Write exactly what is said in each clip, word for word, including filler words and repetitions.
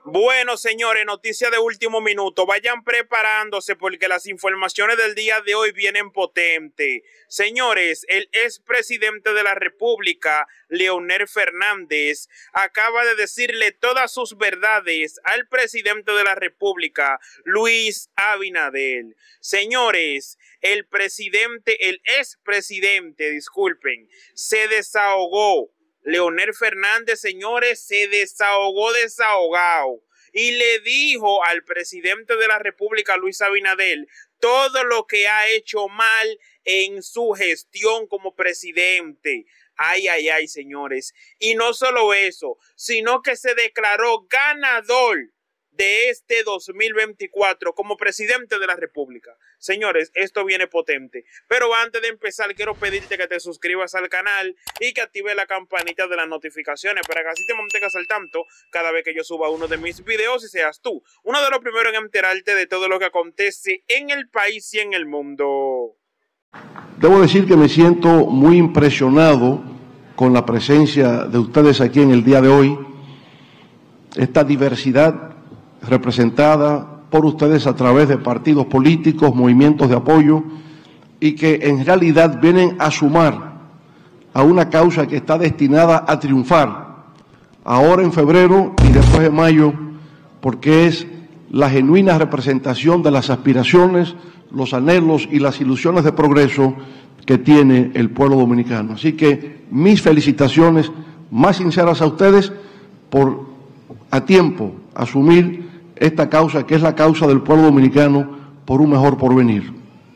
Bueno, señores, noticia de último minuto. Vayan preparándose porque las informaciones del día de hoy vienen potentes. Señores, el expresidente de la República, Leonel Fernández, acaba de decirle todas sus verdades al presidente de la República, Luis Abinader. Señores, el presidente, el expresidente, disculpen, se desahogó. Leonel Fernández, señores, se desahogó desahogado y le dijo al presidente de la República, Luis Abinader, todo lo que ha hecho mal en su gestión como presidente. Ay, ay, ay, señores. Y no solo eso, sino que se declaró ganador de este dos mil veinticuatro como presidente de la República. Señores, esto viene potente. Pero antes de empezar, quiero pedirte que te suscribas al canal y que actives la campanita de las notificaciones para que así te mantengas al tanto cada vez que yo suba uno de mis videos y seas tú uno de los primeros en enterarte de todo lo que acontece en el país y en el mundo. Debo decir que me siento muy impresionado con la presencia de ustedes aquí en el día de hoy. Esta diversidad representada por ustedes a través de partidos políticos, movimientos de apoyo, y que en realidad vienen a sumar a una causa que está destinada a triunfar ahora en febrero y después de mayo, porque es la genuina representación de las aspiraciones, los anhelos y las ilusiones de progreso que tiene el pueblo dominicano. Así que mis felicitaciones más sinceras a ustedes por a tiempo asumir esta causa, que es la causa del pueblo dominicano por un mejor porvenir.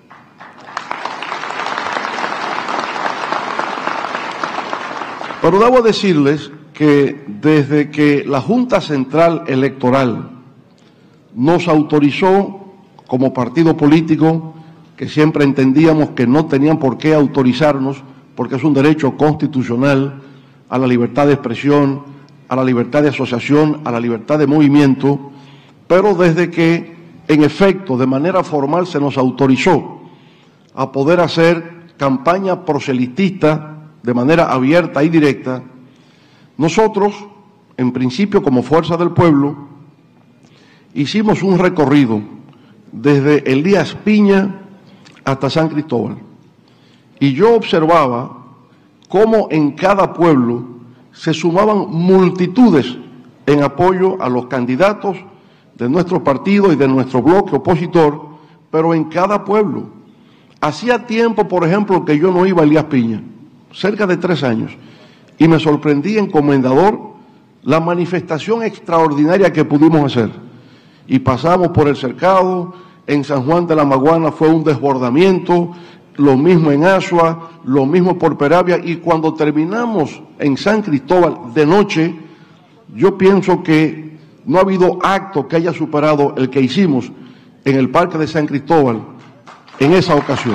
Pero debo decirles que desde que la Junta Central Electoral nos autorizó como partido político, que siempre entendíamos que no tenían por qué autorizarnos, porque es un derecho constitucional a la libertad de expresión, a la libertad de asociación, a la libertad de movimiento, pero desde que, en efecto, de manera formal se nos autorizó a poder hacer campaña proselitista de manera abierta y directa, nosotros, en principio como Fuerza del Pueblo, hicimos un recorrido desde Elías Piña hasta San Cristóbal. Y yo observaba cómo en cada pueblo se sumaban multitudes en apoyo a los candidatos de nuestro partido y de nuestro bloque opositor, pero en cada pueblo. Hacía tiempo, por ejemplo, que yo no iba a Elías Piña, cerca de tres años, y me sorprendí en Comendador la manifestación extraordinaria que pudimos hacer. Y pasamos por el Cercado, en San Juan de la Maguana fue un desbordamiento, lo mismo en Asua, lo mismo por Peravia, y cuando terminamos en San Cristóbal de noche, yo pienso que no ha habido acto que haya superado el que hicimos en el Parque de San Cristóbal en esa ocasión.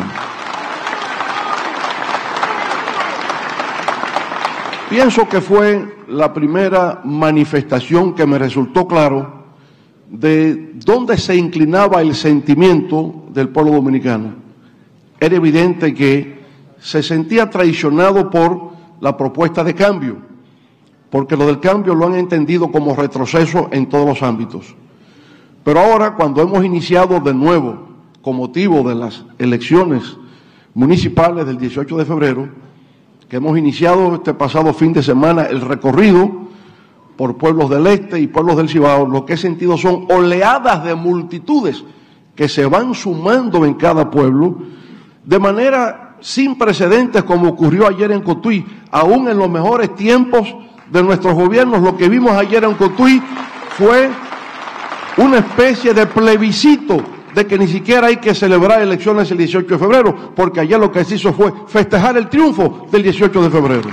Pienso que fue la primera manifestación que me resultó claro de dónde se inclinaba el sentimiento del pueblo dominicano. Era evidente que se sentía traicionado por la propuesta de cambio, porque lo del cambio lo han entendido como retroceso en todos los ámbitos. Pero ahora, cuando hemos iniciado de nuevo, con motivo de las elecciones municipales del dieciocho de febrero, que hemos iniciado este pasado fin de semana el recorrido por pueblos del este y pueblos del Cibao, lo que he sentido son oleadas de multitudes que se van sumando en cada pueblo, de manera sin precedentes, como ocurrió ayer en Cotuí, aún en los mejores tiempos de nuestros gobiernos. Lo que vimos ayer en Cotuí fue una especie de plebiscito de que ni siquiera hay que celebrar elecciones el dieciocho de febrero, porque ayer lo que se hizo fue festejar el triunfo del dieciocho de febrero.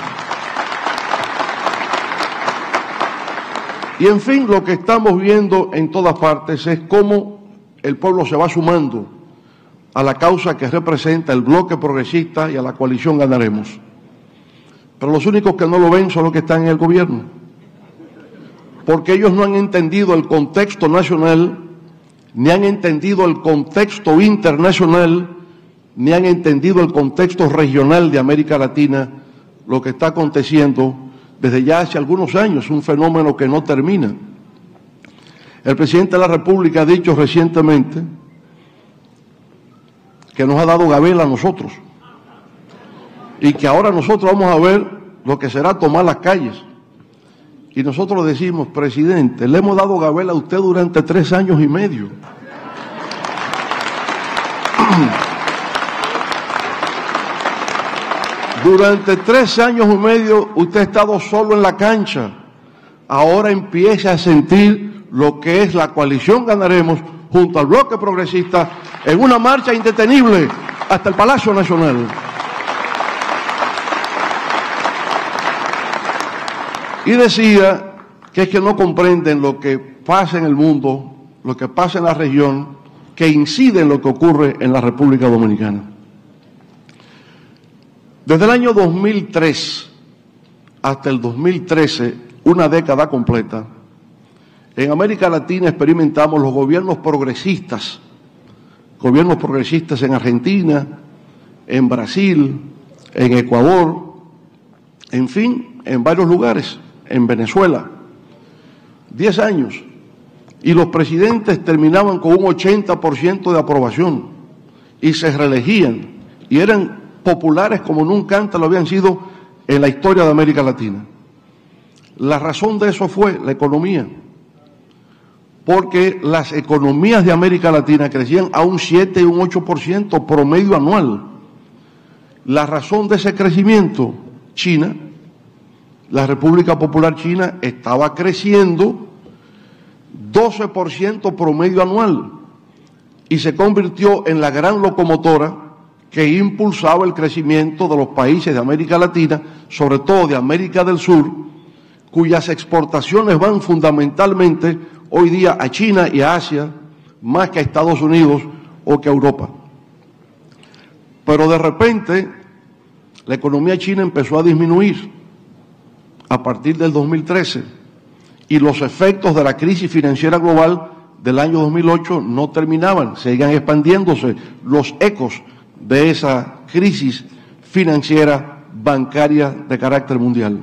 Y en fin, lo que estamos viendo en todas partes es cómo el pueblo se va sumando a la causa que representa el bloque progresista y a la coalición Ganaremos. Pero los únicos que no lo ven son los que están en el gobierno, porque ellos no han entendido el contexto nacional, ni han entendido el contexto internacional, ni han entendido el contexto regional de América Latina, lo que está aconteciendo desde ya hace algunos años, un fenómeno que no termina. El presidente de la República ha dicho recientemente que nos ha dado gabela a nosotros y que ahora nosotros vamos a ver lo que será tomar las calles. Y nosotros decimos, presidente, le hemos dado gabela a usted durante tres años y medio. Durante tres años y medio usted ha estado solo en la cancha. Ahora empieza a sentir lo que es la coalición Ganaremos junto al bloque progresista en una marcha indetenible hasta el Palacio Nacional. Y decía que es que no comprenden lo que pasa en el mundo, lo que pasa en la región, que incide en lo que ocurre en la República Dominicana. Desde el año dos mil tres hasta el dos mil trece, una década completa, en América Latina experimentamos los gobiernos progresistas, gobiernos progresistas en Argentina, en Brasil, en Ecuador, en fin, en varios lugares, en Venezuela. Diez años. Y los presidentes terminaban con un ochenta por ciento de aprobación y se reelegían y eran populares como nunca antes lo habían sido en la historia de América Latina. La razón de eso fue la economía, porque las economías de América Latina crecían a un siete y un ocho por ciento promedio anual. La razón de ese crecimiento, China, la República Popular China estaba creciendo doce por ciento promedio anual y se convirtió en la gran locomotora que impulsaba el crecimiento de los países de América Latina, sobre todo de América del Sur, cuyas exportaciones van fundamentalmente hoy día a China y a Asia, más que a Estados Unidos o que a Europa. Pero de repente la economía china empezó a disminuir a partir del dos mil trece y los efectos de la crisis financiera global del año dos mil ocho no terminaban, seguían expandiéndose los ecos de esa crisis financiera bancaria de carácter mundial.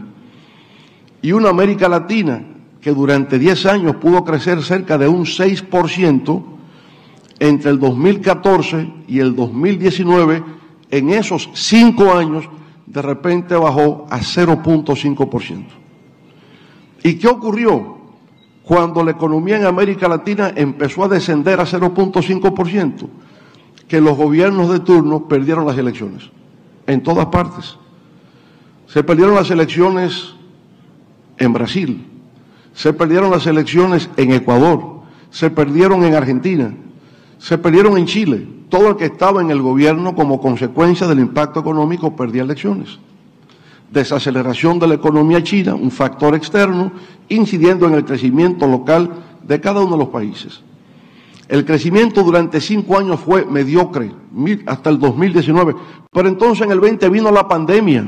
Y una América Latina que durante diez años pudo crecer cerca de un seis por ciento, entre el dos mil catorce y el dos mil diecinueve, en esos cinco años, de repente bajó a cero punto cinco por ciento. ¿Y qué ocurrió cuando la economía en América Latina empezó a descender a cero punto cinco por ciento? Que los gobiernos de turno perdieron las elecciones, en todas partes. Se perdieron las elecciones en Brasil, se perdieron las elecciones en Ecuador, se perdieron en Argentina, se perdieron en Chile. Todo el que estaba en el gobierno como consecuencia del impacto económico perdía elecciones. Desaceleración de la economía china, un factor externo, incidiendo en el crecimiento local de cada uno de los países. El crecimiento durante cinco años fue mediocre, hasta el dos mil diecinueve, pero entonces en el veinte vino la pandemia.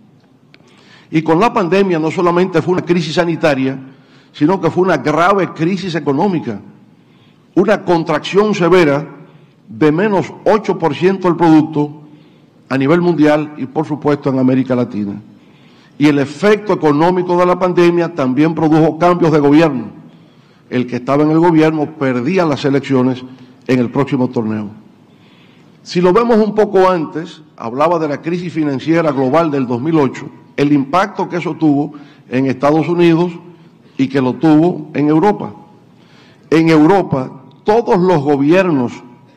Y con la pandemia no solamente fue una crisis sanitaria, sino que fue una grave crisis económica, una contracción severa de menos ocho por ciento del producto a nivel mundial y por supuesto en América Latina. Y el efecto económico de la pandemia también produjo cambios de gobierno. El que estaba en el gobierno perdía las elecciones en el próximo torneo. Si lo vemos un poco antes, hablaba de la crisis financiera global del dos mil ocho, el impacto que eso tuvo en Estados Unidos y que lo tuvo en Europa. En Europa, todos los gobiernos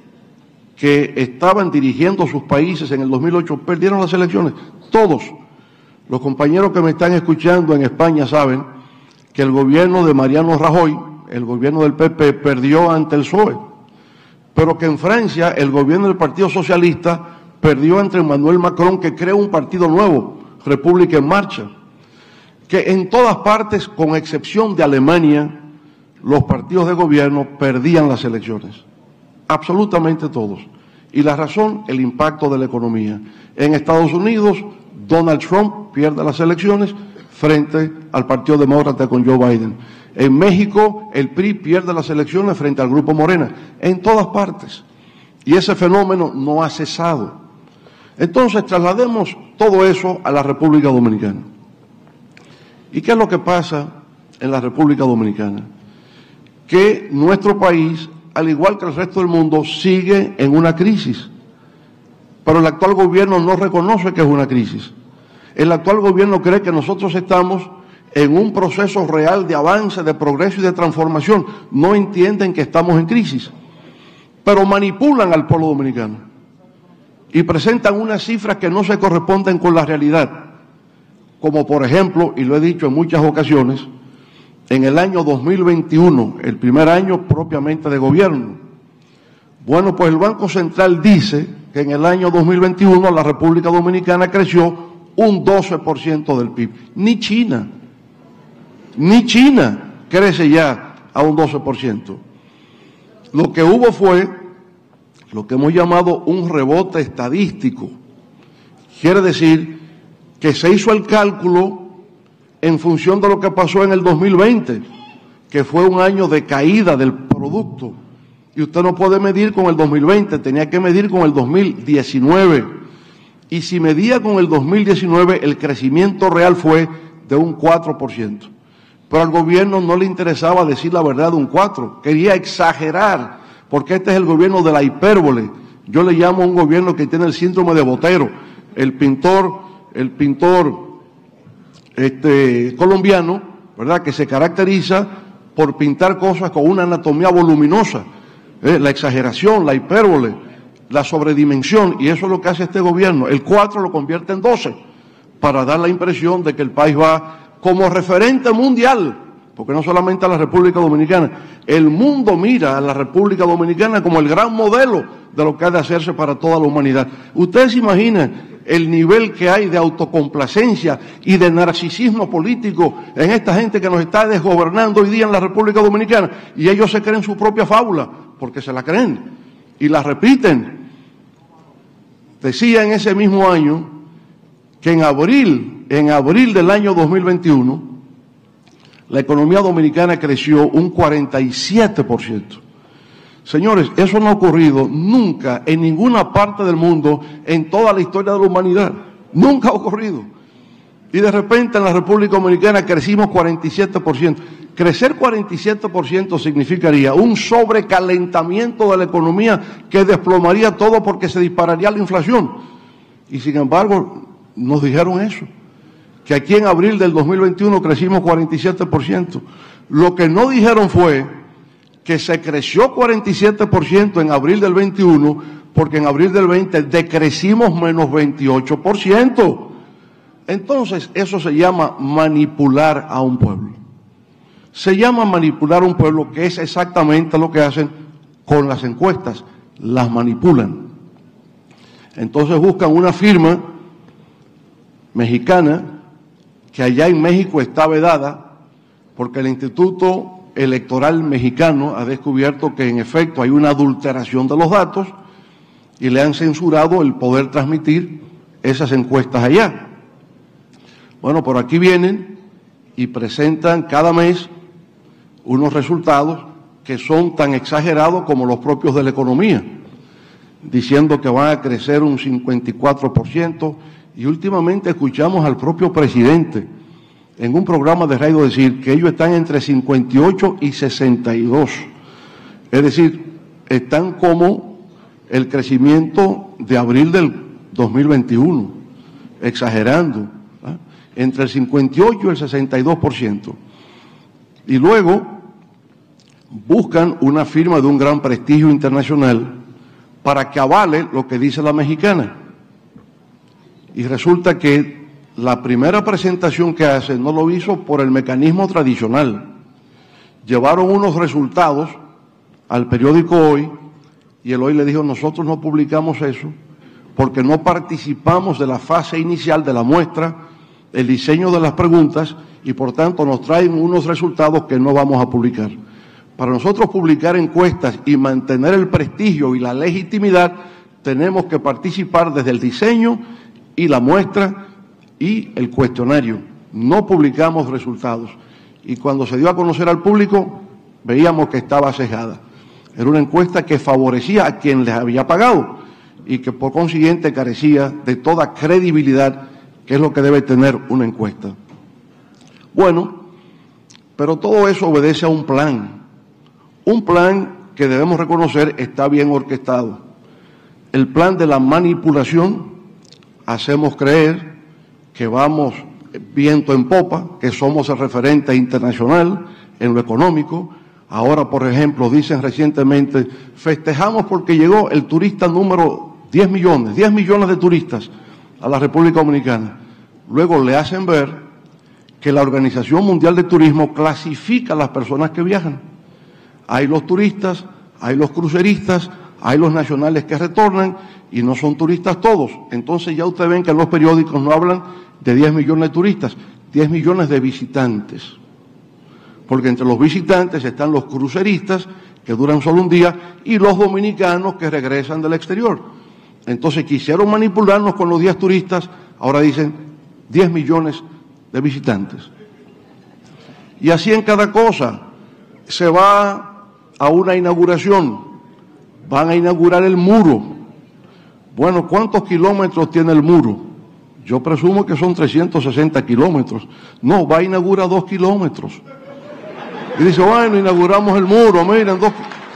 que estaban dirigiendo sus países en el dos mil ocho perdieron las elecciones, todos. Los compañeros que me están escuchando en España saben que el gobierno de Mariano Rajoy, el gobierno del P P, perdió ante el P S O E, pero que en Francia el gobierno del Partido Socialista perdió ante Emmanuel Macron, que creó un partido nuevo, República en Marcha, que en todas partes, con excepción de Alemania, los partidos de gobierno perdían las elecciones, absolutamente todos. Y la razón, el impacto de la economía. En Estados Unidos, Donald Trump pierde las elecciones frente al Partido Demócrata con Joe Biden. En México, el P R I pierde las elecciones frente al Grupo Morena. En todas partes. Y ese fenómeno no ha cesado. Entonces, traslademos todo eso a la República ¿Y qué es lo que pasa en la República Dominicana? que nuestro país, al igual que el resto del mundo, sigue en una crisis. Pero el actual gobierno no reconoce que es una crisis. El actual gobierno cree que nosotros estamos en un proceso real de avance, de progreso y de transformación. No entienden que estamos en crisis, pero manipulan al pueblo dominicano y presentan unas cifras que no se corresponden con la realidad. Como por ejemplo, y lo he dicho en muchas ocasiones, en el año dos mil veintiuno, el primer año propiamente de gobierno, bueno, pues el Banco Central dice que en el año dos mil veintiuno la República Dominicana creció un doce por ciento del P I B. Ni China, ni China crece ya a un doce por ciento. Lo que hubo fue lo que hemos llamado un rebote estadístico. Quiere decir que se hizo el cálculo en función de lo que pasó en el dos mil veinte, que fue un año de caída del producto. Y usted no puede medir con el dos mil veinte, tenía que medir con el dos mil diecinueve. Y si medía con el dos mil diecinueve, el crecimiento real fue de un cuatro por ciento. Pero al gobierno no le interesaba decir la verdad de un cuatro, quería exagerar, porque este es el gobierno de la hipérbole. Yo le llamo a un gobierno que tiene el síndrome de Botero. El pintor, el pintor este, colombiano, ¿verdad?, que se caracteriza por pintar cosas con una anatomía voluminosa. Eh, la exageración, la hipérbole, la sobredimensión, y eso es lo que hace este gobierno. El cuatro lo convierte en doce, para dar la impresión de que el país va como referente mundial, porque no solamente a la República Dominicana, el mundo mira a la República Dominicana como el gran modelo de lo que ha de hacerse para toda la humanidad. Ustedes se imaginan el nivel que hay de autocomplacencia y de narcisismo político en esta gente que nos está desgobernando hoy día en la República Dominicana, y ellos se creen su propia fábula, porque se la creen y la repiten. Decía en ese mismo año que en abril, en abril del año dos mil veintiuno, la economía dominicana creció un cuarenta y siete por ciento. Señores, eso no ha ocurrido nunca en ninguna parte del mundo en toda la historia de la humanidad. Nunca ha ocurrido. Y de repente en la República Dominicana crecimos cuarenta y siete por ciento. Crecer cuarenta y siete por ciento significaría un sobrecalentamiento de la economía que desplomaría todo porque se dispararía la inflación. Y sin embargo, nos dijeron eso, que aquí en abril del dos mil veintiuno crecimos cuarenta y siete por ciento. Lo que no dijeron fue que se creció cuarenta y siete por ciento en abril del veintiuno, porque en abril del veinte decrecimos menos veintiocho por ciento. Entonces, eso se llama manipular a un pueblo. Se llama manipular a un pueblo, que es exactamente lo que hacen con las encuestas, las manipulan. Entonces buscan una firma mexicana, que allá en México está vedada, porque el Instituto Electoral Mexicano ha descubierto que en efecto hay una adulteración de los datos y le han censurado el poder transmitir esas encuestas allá. Bueno, por aquí vienen y presentan cada mes unos resultados que son tan exagerados como los propios de la economía, diciendo que van a crecer un cincuenta y cuatro por ciento, y últimamente escuchamos al propio presidente en un programa de radio decir que ellos están entre cincuenta y ocho y sesenta y dos, es decir, están como el crecimiento de abril del dos mil veintiuno, exagerando, ¿eh? Entre el cincuenta y ocho y el sesenta y dos por ciento. Y luego buscan una firma de un gran prestigio internacional para que avale lo que dice la mexicana. Y resulta que la primera presentación que hace no lo hizo por el mecanismo tradicional. Llevaron unos resultados al periódico Hoy, y el Hoy le dijo: nosotros no publicamos eso porque no participamos de la fase inicial de la muestra, el diseño de las preguntas, y por tanto nos traen unos resultados que no vamos a publicar. Para nosotros publicar encuestas y mantener el prestigio y la legitimidad, tenemos que participar desde el diseño y la muestra y el cuestionario. No publicamos resultados. Y cuando se dio a conocer al público, veíamos que estaba sesgada. Era una encuesta que favorecía a quien les había pagado y que por consiguiente carecía de toda credibilidad, que es lo que debe tener una encuesta. Bueno, pero todo eso obedece a un plan, Un plan que debemos reconocer está bien orquestado. El plan de la manipulación, hacemos creer que vamos viento en popa, que somos el referente internacional en lo económico. Ahora, por ejemplo, dicen recientemente, festejamos porque llegó el turista número diez millones, diez millones de turistas a la República Dominicana. Luego le hacen ver que la Organización Mundial de Turismo clasifica a las personas que viajan. Hay los turistas, hay los cruceristas, hay los nacionales que retornan y no son turistas todos. Entonces ya ustedes ven que en los periódicos no hablan de diez millones de turistas, diez millones de visitantes. Porque entre los visitantes están los cruceristas, que duran solo un día, y los dominicanos que regresan del exterior. Entonces quisieron manipularnos con los diez turistas, ahora dicen diez millones de visitantes. Y así en cada cosa. Se va a una inauguración, van a inaugurar el muro. Bueno, ¿cuántos kilómetros tiene el muro? Yo presumo que son trescientos sesenta kilómetros. No, va a inaugurar dos kilómetros. Y dice, bueno, inauguramos el muro, miren, dos...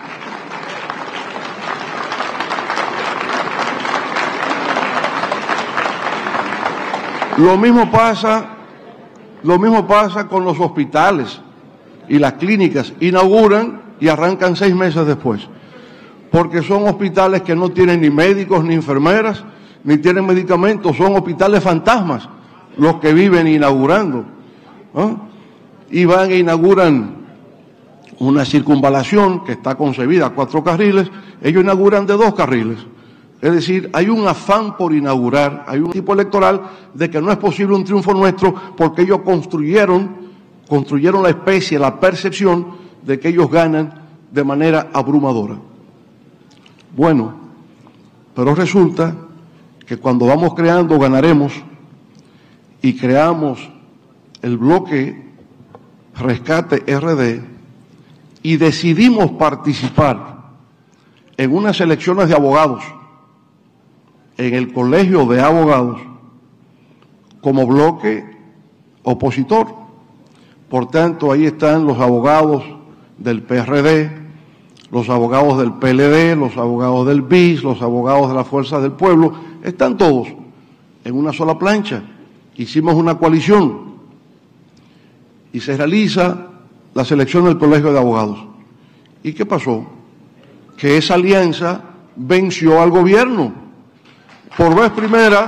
Lo mismo pasa, lo mismo pasa con los hospitales y las clínicas. Inauguran y arrancan seis meses después. Porque son hospitales que no tienen ni médicos ni enfermeras, ni tienen medicamentos, son hospitales fantasmas los que viven inaugurando. ¿eh? Y van e inauguran una circunvalación que está concebida a cuatro carriles, ellos inauguran de dos carriles. Es decir, hay un afán por inaugurar, hay un tipo electoral de que no es posible un triunfo nuestro porque ellos construyeron, construyeron la especie, la percepción de que ellos ganan de manera abrumadora. Bueno, pero resulta que cuando vamos creando ganaremos y creamos el bloque Rescate R D y decidimos participar en unas elecciones de abogados en el Colegio de Abogados como bloque opositor. Por tanto, ahí están los abogados del P R D, los abogados del P L D, los abogados del B I S, los abogados de la Fuerza del Pueblo, están todos en una sola plancha. Hicimos una coalición y se realiza la selección del Colegio de Abogados. ¿Y qué pasó? Que esa alianza venció al gobierno. Por vez primera,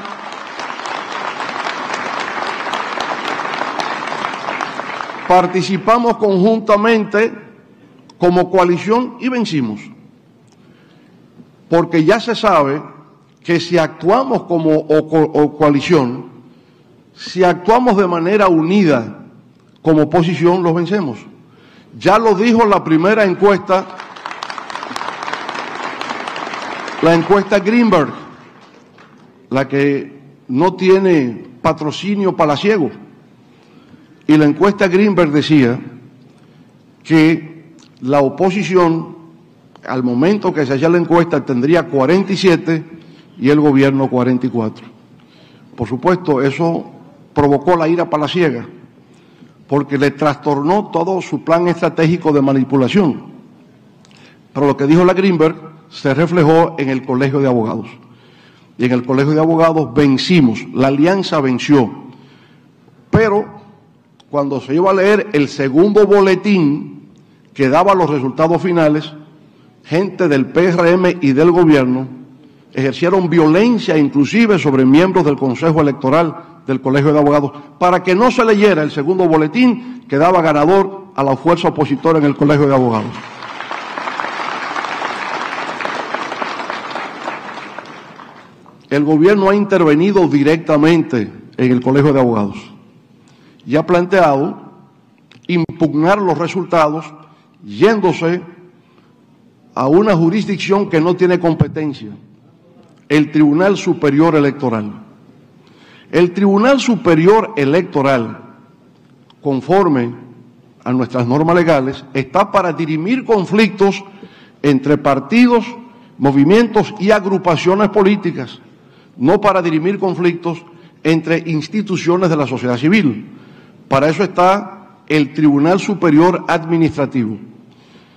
participamos conjuntamente como coalición y vencimos. Porque ya se sabe que si actuamos como o, co o coalición, si actuamos de manera unida como oposición, los vencemos. Ya lo dijo la primera encuesta, la encuesta Greenberg, la que no tiene patrocinio palaciego. Y la encuesta Greenberg decía que la oposición, al momento que se hacía la encuesta, tendría cuarenta y siete y el gobierno cuarenta y cuatro. Por supuesto, eso provocó la ira palaciega, porque le trastornó todo su plan estratégico de manipulación. Pero lo que dijo la Greenberg se reflejó en el Colegio de Abogados. Y en el Colegio de Abogados vencimos, la alianza venció. Pero cuando se iba a leer el segundo boletín que daba los resultados finales, gente del P R M y del gobierno ejercieron violencia inclusive sobre miembros del Consejo Electoral del Colegio de Abogados para que no se leyera el segundo boletín que daba ganador a la fuerza opositora en el Colegio de Abogados. El gobierno ha intervenido directamente en el Colegio de Abogados y ha planteado impugnar los resultados yéndose a una jurisdicción que no tiene competencia, el Tribunal Superior Electoral. El Tribunal Superior Electoral, conforme a nuestras normas legales, está para dirimir conflictos entre partidos, movimientos y agrupaciones políticas, no para dirimir conflictos entre instituciones de la sociedad civil. Para eso está el Tribunal Superior Administrativo.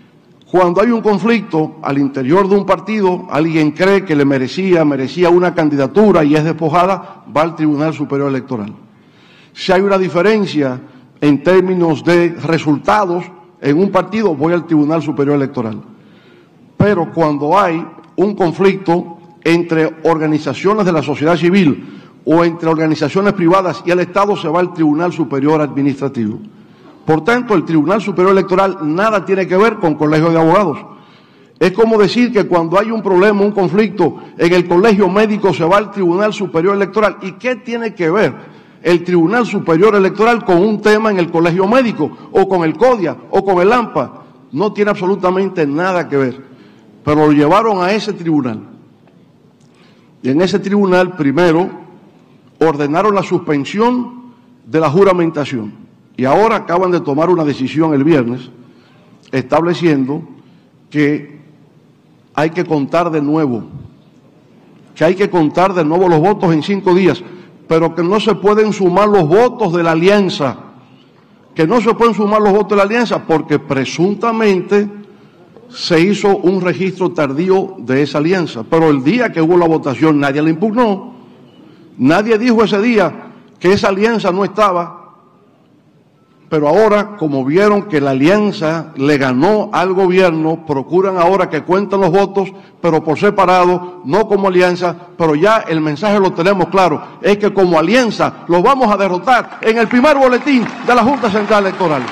Cuando hay un conflicto al interior de un partido, alguien cree que le merecía, merecía una candidatura y es despojada, va al Tribunal Superior Electoral. Si hay una diferencia en términos de resultados en un partido, voy al Tribunal Superior Electoral. Pero cuando hay un conflicto entre organizaciones de la sociedad civil o entre organizaciones privadas y el Estado, se va al Tribunal Superior Administrativo. Por tanto, el Tribunal Superior Electoral nada tiene que ver con colegio de abogados. Es como decir que cuando hay un problema, un conflicto en el colegio médico, se va al Tribunal Superior Electoral. ¿Y qué tiene que ver el Tribunal Superior Electoral con un tema en el colegio médico, o con el CODIA, o con el AMPA? No tiene absolutamente nada que ver. Pero lo llevaron a ese tribunal. Y en ese tribunal, primero, ordenaron la suspensión de la juramentación. Y ahora acaban de tomar una decisión el viernes estableciendo que hay que contar de nuevo, que hay que contar de nuevo los votos en cinco días, pero que no se pueden sumar los votos de la alianza, que no se pueden sumar los votos de la alianza porque presuntamente se hizo un registro tardío de esa alianza. Pero el día que hubo la votación nadie la impugnó, nadie dijo ese día que esa alianza no estaba. Pero ahora, como vieron que la alianza le ganó al gobierno, procuran ahora que cuenten los votos, pero por separado, no como alianza, pero ya el mensaje lo tenemos claro, es que como alianza los vamos a derrotar en el primer boletín de la Junta Central Electoral.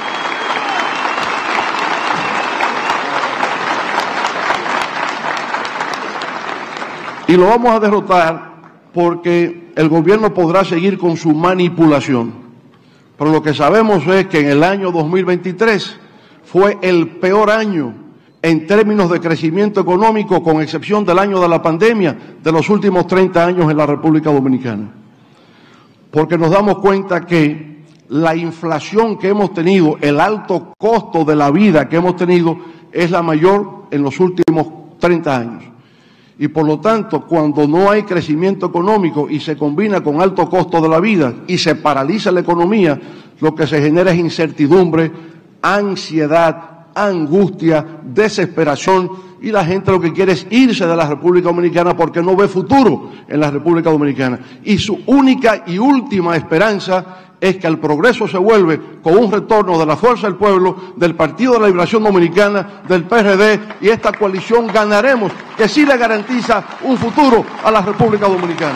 Y lo vamos a derrotar porque el gobierno podrá seguir con su manipulación. Pero lo que sabemos es que en el año dos mil veintitrés fue el peor año en términos de crecimiento económico, con excepción del año de la pandemia, de los últimos treinta años en la República Dominicana. Porque nos damos cuenta que la inflación que hemos tenido, el alto costo de la vida que hemos tenido, es la mayor en los últimos treinta años. Y por lo tanto, cuando no hay crecimiento económico y se combina con alto costo de la vida y se paraliza la economía, lo que se genera es incertidumbre, ansiedad, angustia, desesperación, y la gente lo que quiere es irse de la República Dominicana porque no ve futuro en la República Dominicana. Y su única y última esperanza es que el progreso se vuelve con un retorno de la Fuerza del Pueblo, del Partido de la Liberación Dominicana, del P R D, y esta coalición ganaremos, que sí le garantiza un futuro a la República Dominicana.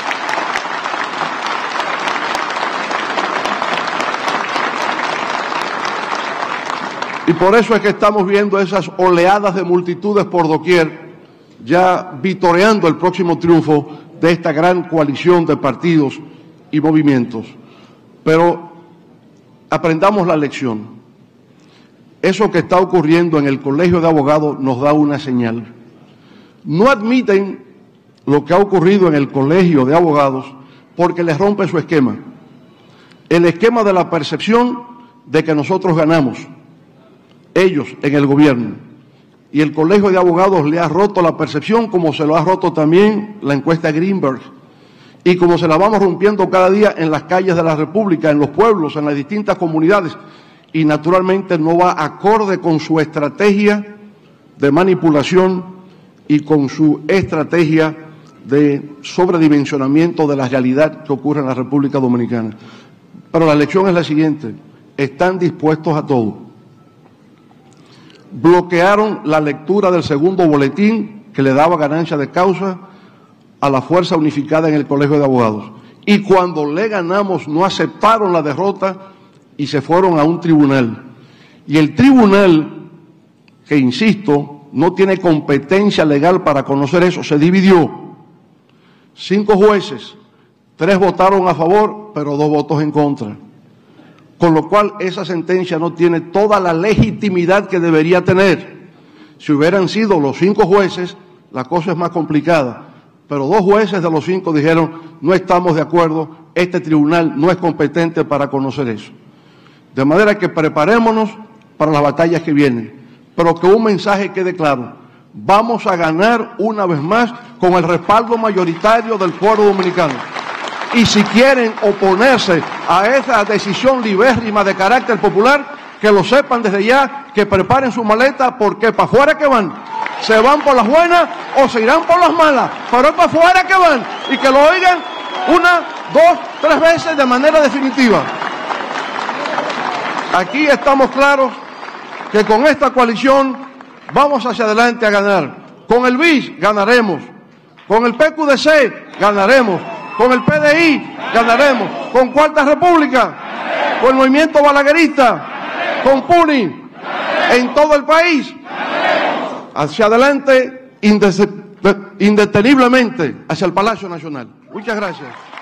Y por eso es que estamos viendo esas oleadas de multitudes por doquier, ya vitoreando el próximo triunfo de esta gran coalición de partidos y movimientos. Pero aprendamos la lección. Eso que está ocurriendo en el Colegio de Abogados nos da una señal. No admiten lo que ha ocurrido en el Colegio de Abogados porque les rompe su esquema. El esquema de la percepción de que nosotros ganamos, ellos en el gobierno. Y el Colegio de Abogados le ha roto la percepción, como se lo ha roto también la encuesta Greenberg. Y como se la vamos rompiendo cada día en las calles de la República, en los pueblos, en las distintas comunidades, y naturalmente no va acorde con su estrategia de manipulación y con su estrategia de sobredimensionamiento de la realidad que ocurre en la República Dominicana. Pero la lección es la siguiente: están dispuestos a todo. Bloquearon la lectura del segundo boletín que le daba ganancia de causa a la fuerza unificada en el Colegio de Abogados. Y cuando le ganamos no aceptaron la derrota y se fueron a un tribunal. Y el tribunal, que insisto, no tiene competencia legal para conocer eso, se dividió. Cinco jueces, tres votaron a favor, pero dos votos en contra. Con lo cual esa sentencia no tiene toda la legitimidad que debería tener. Si hubieran sido los cinco jueces, la cosa es más complicada. Pero dos jueces de los cinco dijeron: no estamos de acuerdo, este tribunal no es competente para conocer eso. De manera que preparémonos para las batallas que vienen, pero que un mensaje quede claro: vamos a ganar una vez más con el respaldo mayoritario del pueblo dominicano. Y si quieren oponerse a esa decisión libérrima de carácter popular, que lo sepan desde ya, que preparen su maleta porque para afuera que van. Se van por las buenas o se irán por las malas, pero es para afuera que van, y que lo oigan una, dos, tres veces de manera definitiva. Aquí estamos claros que con esta coalición vamos hacia adelante a ganar. Con el B I S ganaremos, con el P Q D C ganaremos, con el P D I ganaremos, con Cuarta República, con el movimiento balaguerista, con Puni, en todo el país, hacia adelante indeteniblemente hacia el Palacio Nacional. Muchas gracias.